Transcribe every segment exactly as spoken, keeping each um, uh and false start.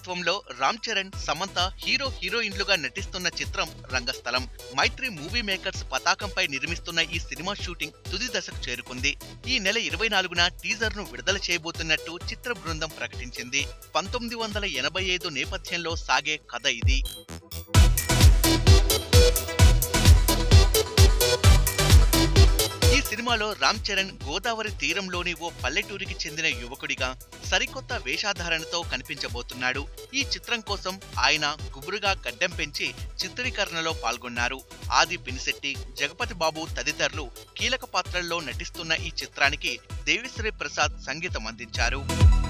దర్శకత్వంలో రామ్ చరణ్, సమంత హీరో హీరోయిన్లుగా నటిస్తున్న చిత్రం రంగస్థలం. మైత్రి మూవీ మేకర్స్ పతాకంపై నిర్మిస్తున్న ఈ సినిమా షూటింగ్ తుది దశకు చేరుకుంది. ఈ నెల ఇరవై నాలుగున టీజర్ ను విడుదల చేయబోతున్నట్టు చిత్ర బృందం ప్రకటించింది. పంతొమ్మిది వందల ఎనభై ఐదు నేపథ్యంలో సాగే కథ ఇది. ఈ సినిమాలో రామ్ చరణ్ గోదావరి తీరంలోని ఓ పల్లెటూరికి చెందిన యువకుడిగా సరికొత్త వేషధారణతో కనిపించబోతున్నాడు. ఈ చిత్రం కోసం ఆయన గుబురుగా గడ్డం పెంచి చిత్రీకరణలో పాల్గొన్నారు. ఆది పినిశెట్టి, జగపతి బాబు తదితరులు కీలక పాత్రల్లో నటిస్తున్న ఈ చిత్రానికి దేవిశ్రీ ప్రసాద్ సంగీతం అందించారు.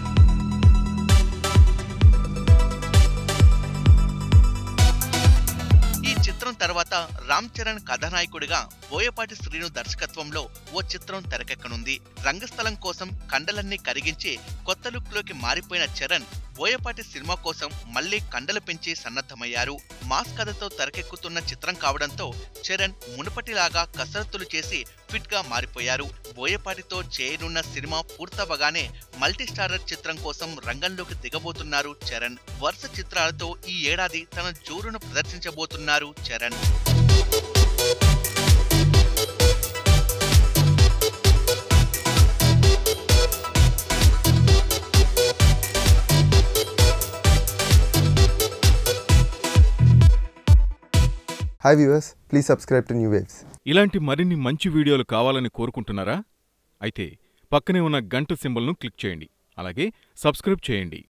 చిత్రం తర్వాత రామ్ చరణ్ కథానాయకుడిగా బోయపాటి శ్రీను దర్శకత్వంలో ఓ చిత్రం తెరకెక్కనుంది. రంగస్థలం కోసం కండలన్నీ కరిగించి కొత్త లుక్ లోకి మారిపోయిన చరణ్ బోయపాటి సినిమా కోసం మళ్లీ కండలు పెంచి సన్నద్ధమయ్యారు. మాస్ కథతో తెరకెక్కుతున్న చిత్రం కావడంతో చరణ్ మునుపటిలాగా కసరత్తులు చేసి ఫిట్ గా మారిపోయారు. బోయపాటితో చేయనున్న సినిమా పూర్తవగానే మల్టీ స్టారర్ చిత్రం కోసం రంగంలోకి దిగబోతున్నారు చరణ్. వరుస చిత్రాలతో ఈ ఏడాది తన జోరును ప్రదర్శించబోతున్నారు Charan. Hi viewers, please subscribe to New Waves. ఇలాంటి మరిన్ని మంచి వీడియోలు కావాలని కోరుకుంటున్నారా? అయితే పక్కనే ఉన్న గంట సింబల్ను క్లిక్ చేయండి. అలాగే సబ్స్క్రైబ్ చేయండి.